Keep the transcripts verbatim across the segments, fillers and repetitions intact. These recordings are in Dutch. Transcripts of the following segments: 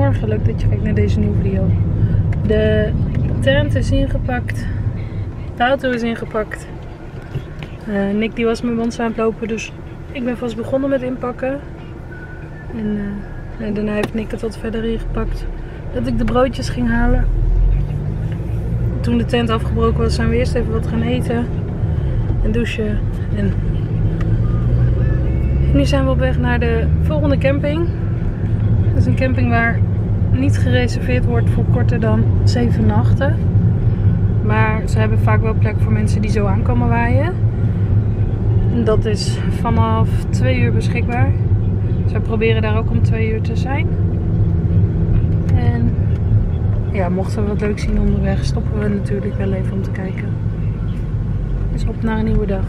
Goedemorgen, leuk dat je kijkt naar deze nieuwe video. De tent is ingepakt, de auto is ingepakt. Uh, Nick die was met ons aan het lopen, dus ik ben vast begonnen met inpakken. En, uh, en daarna heeft Nick het wat verder ingepakt, dat ik de broodjes ging halen. Toen de tent afgebroken was, zijn we eerst even wat gaan eten en douchen. En nu zijn we op weg naar de volgende camping. Dat is een camping waar niet gereserveerd wordt voor korter dan zeven nachten. Maar ze hebben vaak wel plek voor mensen die zo aankomen waaien. Dat is vanaf twee uur beschikbaar. Dus we proberen daar ook om twee uur te zijn. En ja, mochten we wat leuk zien onderweg, stoppen we natuurlijk wel even om te kijken. Dus op naar een nieuwe dag.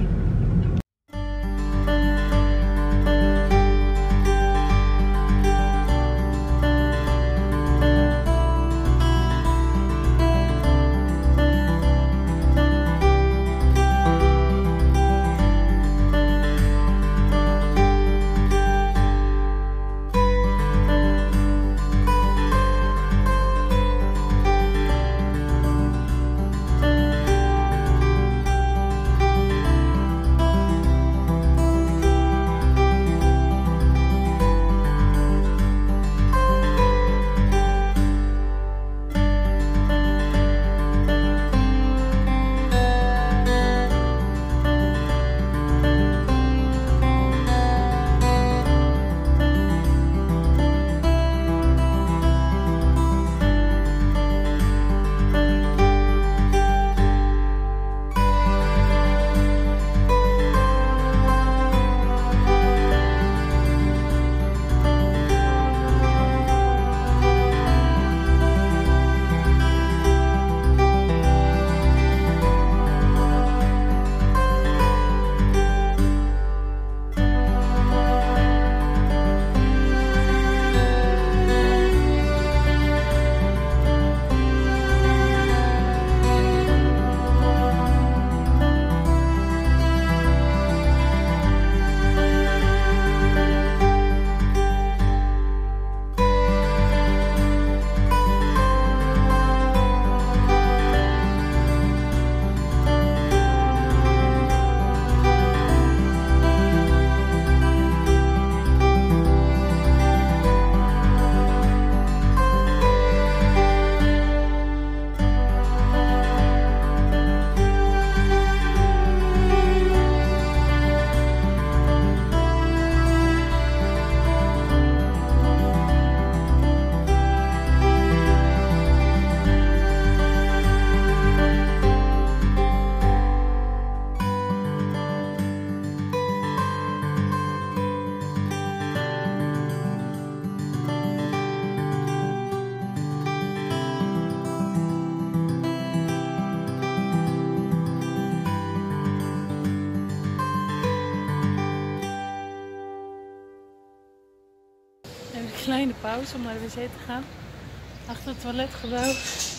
Een kleine pauze om naar de wc te gaan. Achter het toiletgebouw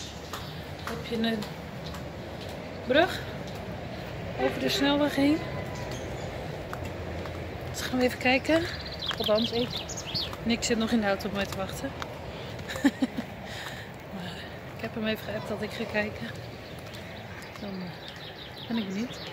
heb je een brug over de snelweg heen. Dus gaan we even kijken. Althans, ik. Nick zit nog in de auto op mij te wachten. Maar ik heb hem even geappt dat ik ga kijken. Dan ben ik benieuwd.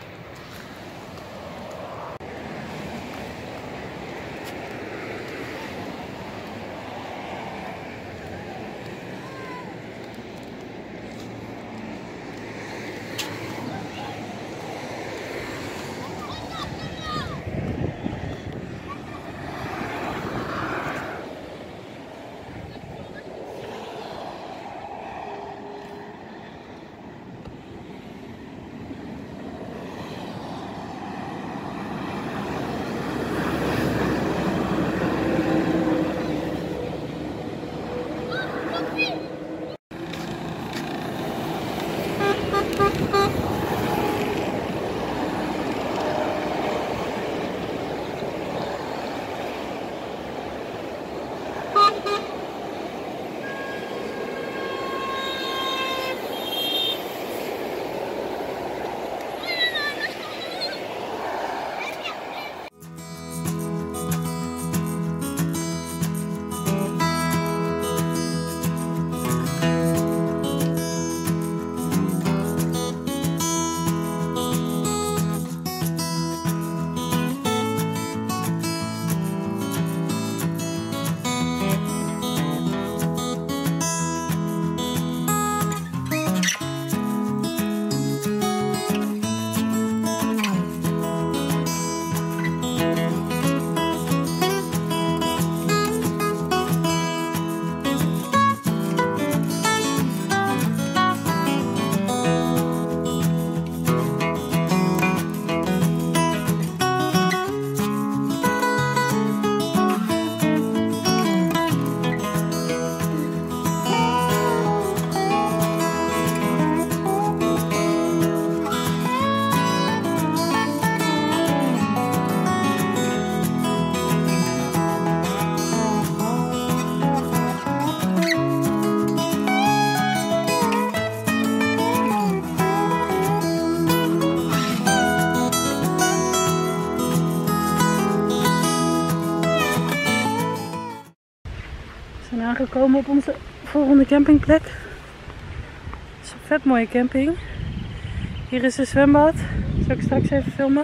We zijn aangekomen op onze volgende campingplek. Het is een vet mooie camping. Hier is een zwembad. Dat zal ik straks even filmen.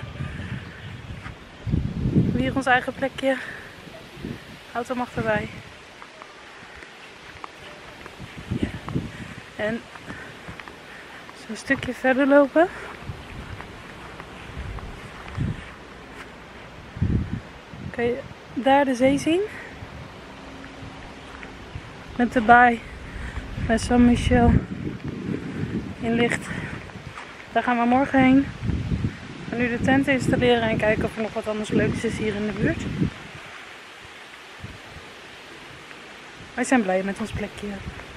Hier ons eigen plekje. Auto mag erbij. Ja. En zo'n stukje verder lopen. Kun je daar de zee zien. Met de baai bij Saint-Michel in licht. Daar gaan we morgen heen. We gaan nu de tent installeren en kijken of er nog wat anders leuks is hier in de buurt. Wij zijn blij met ons plekje.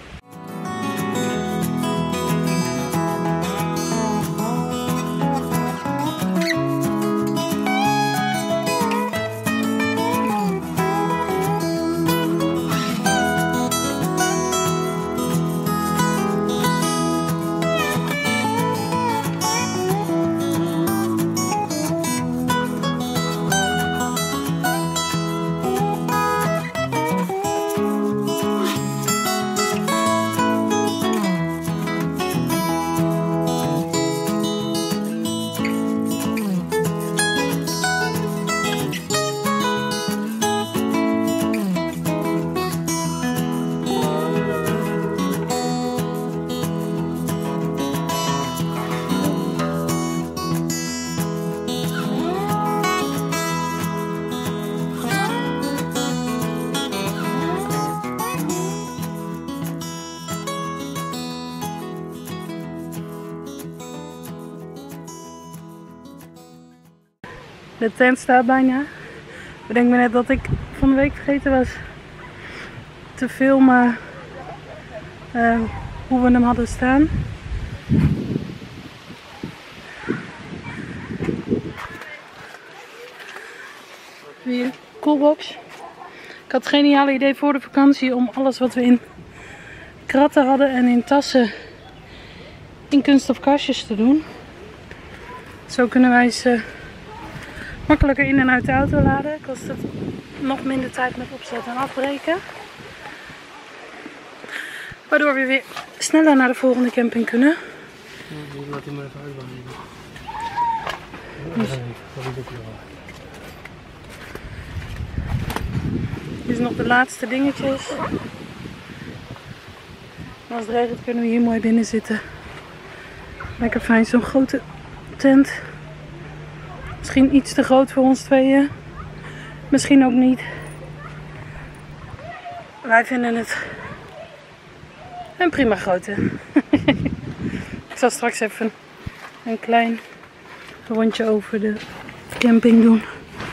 De tent staat bijna. Bedenk me net dat ik van de week vergeten was te filmen uh, hoe we hem hadden staan. Weer coolbox. Ik had het geniale idee voor de vakantie om alles wat we in kratten hadden en in tassen in kunststof kastjes te doen. Zo kunnen wij ze makkelijker in en uit de auto laden. Kost het nog minder tijd met opzetten en afbreken. Waardoor we weer sneller naar de volgende camping kunnen. Ja, laat hij maar even uitbouwen. Dus, dit is nog de laatste dingetjes. En als het regent kunnen we hier mooi binnen zitten. Lekker fijn, zo'n grote tent. Misschien iets te groot voor ons tweeën. Misschien ook niet. Wij vinden het een prima grootte. Ik zal straks even een klein rondje over de camping doen.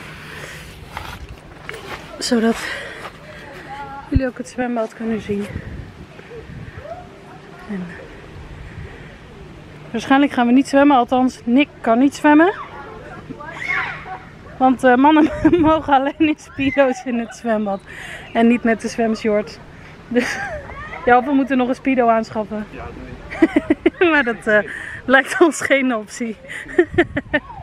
Zodat jullie ook het zwembad kunnen zien. En waarschijnlijk gaan we niet zwemmen. Althans, Nick kan niet zwemmen. Want uh, mannen mogen alleen in speedo's in het zwembad. En niet met de zwemshorts. Dus ja, we moeten nog een speedo aanschaffen. Ja, nee. Maar dat uh, lijkt ons geen optie.